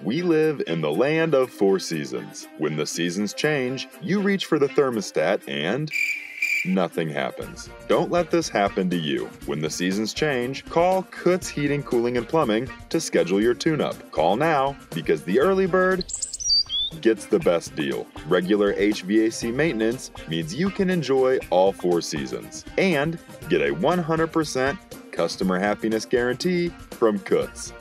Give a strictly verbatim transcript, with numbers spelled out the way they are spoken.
We live in the land of four seasons. When the seasons change, you reach for the thermostat and nothing happens. Don't let this happen to you. When the seasons change, call Kotz Heating, Cooling, and Plumbing to schedule your tune-up. Call now because the early bird gets the best deal. Regular H V A C maintenance means you can enjoy all four seasons and get a one hundred percent customer happiness guarantee from Kotz.